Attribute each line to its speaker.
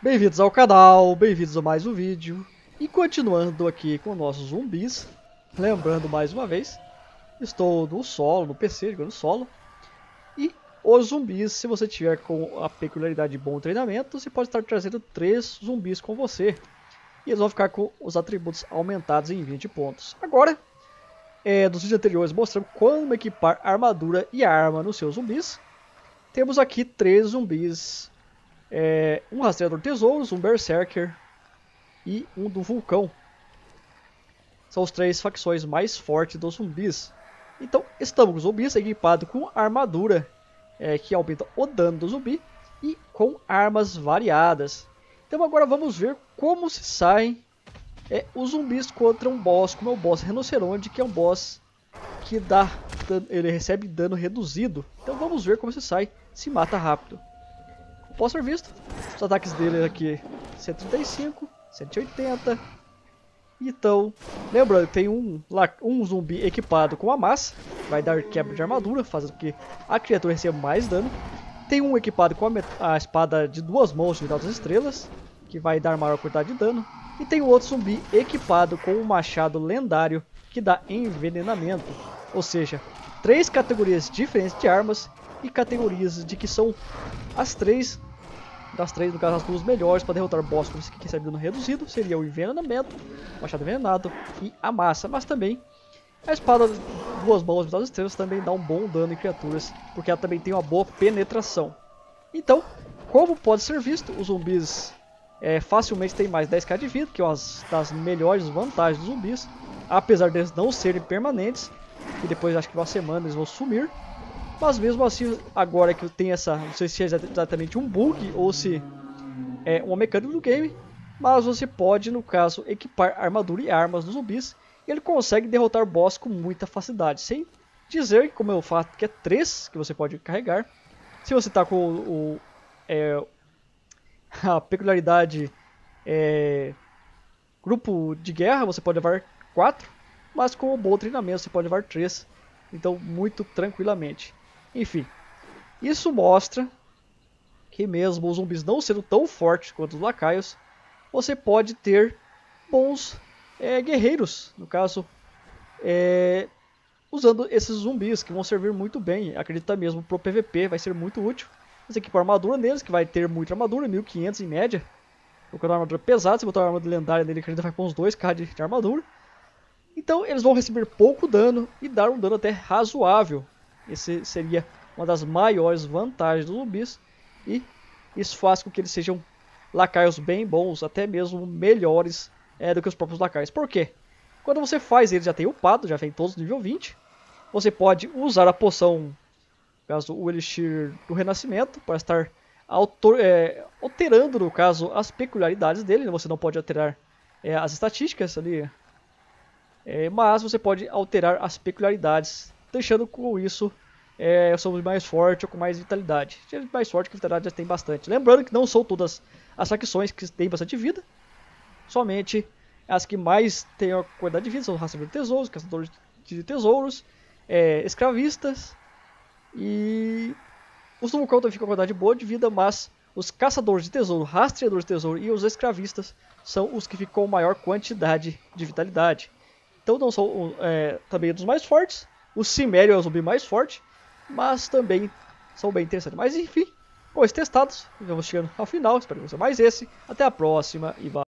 Speaker 1: Bem-vindos ao canal, bem-vindos a mais um vídeo. E continuando aqui com nossos zumbis, lembrando mais uma vez, estou no solo, no PC, jogando solo. E os zumbis, se você tiver com a peculiaridade de bom treinamento, você pode estar trazendo 3 zumbis com você. E eles vão ficar com os atributos aumentados em 20 pontos. Agora, dos vídeos anteriores mostrando como equipar armadura e arma nos seus zumbis. Temos aqui 3 zumbis. Um rastreador de tesouros, um berserker e um do vulcão. São as 3 facções mais fortes dos zumbis. Então estamos com os zumbis equipados com armadura que aumenta o dano do zumbi e com armas variadas. Então agora vamos ver como se saem os zumbis contra um boss, como é o boss Rinoceronte, que é um boss que ele recebe dano reduzido. Então vamos ver como se sai, se mata rápido. Pode ser visto, os ataques dele aqui 135, 180. Então, lembrando que tem um zumbi equipado com a massa, vai dar quebra de armadura, fazendo com que a criatura receba mais dano. Tem um equipado com a espada de 2 mãos de Vidal das Estrelas, que vai dar maior quantidade de dano. E tem o outro zumbi equipado com um machado lendário, que dá envenenamento. Ou seja, 3 categorias diferentes de armas e categorias de que são as 3, no caso as 2 melhores para derrotar boss que recebe dano reduzido, seria o envenenamento, o machado envenenado e a massa, mas também a espada de 2 mãos das estrelas também dá um bom dano em criaturas, porque ela também tem uma boa penetração. Então, como pode ser visto, os zumbis facilmente têm mais 10k de vida, que é uma das melhores vantagens dos zumbis, apesar deles não serem permanentes, e depois acho que uma semana eles vão sumir. Mas mesmo assim, agora que tem essa, não sei se é exatamente um bug ou se é uma mecânica do game, mas você pode, no caso, equipar armadura e armas nos zumbis, e ele consegue derrotar boss com muita facilidade, sem dizer, como eu falo, que é 3 que você pode carregar. Se você está com a peculiaridade grupo de guerra, você pode levar 4, mas com um bom treinamento você pode levar 3, então muito tranquilamente. Enfim, isso mostra que mesmo os zumbis não sendo tão fortes quanto os lacaios, você pode ter bons guerreiros, no caso, usando esses zumbis que vão servir muito bem. Acredita mesmo pro PVP, vai ser muito útil. Você equipar armadura neles, que vai ter muita armadura, 1500 em média. Colocando uma armadura pesada, se botar uma armadura lendária nele, acredita vai para uns 2k de armadura. Então eles vão receber pouco dano e dar um dano até razoável. Esse seria uma das maiores vantagens dos zumbis. E isso faz com que eles sejam lacaios bem bons, até mesmo melhores do que os próprios lacaios. Por quê? Quando você faz ele já tem upado, já vem todos no nível 20. Você pode usar a poção, no caso o Elixir do Renascimento, para estar alterando, no caso, as peculiaridades dele. Você não pode alterar as estatísticas ali, mas você pode alterar as peculiaridades, deixando com isso somos mais forte ou com mais vitalidade. Mais forte que vitalidade já tem bastante. Lembrando que não são todas as facções que têm bastante vida, somente as que mais têm a quantidade de vida são rastreadores de tesouros, caçadores de tesouros, escravistas e os do vulcão também ficam com a quantidade boa de vida, mas os caçadores de tesouro, rastreadores de tesouro e os escravistas são os que ficam com maior quantidade de vitalidade. Então não são também dos mais fortes. O Cimério é o zumbi mais forte, mas também são bem interessantes. Mas enfim, com esses testados, vamos chegando ao final. Espero que você mais esse. Até a próxima e valeu!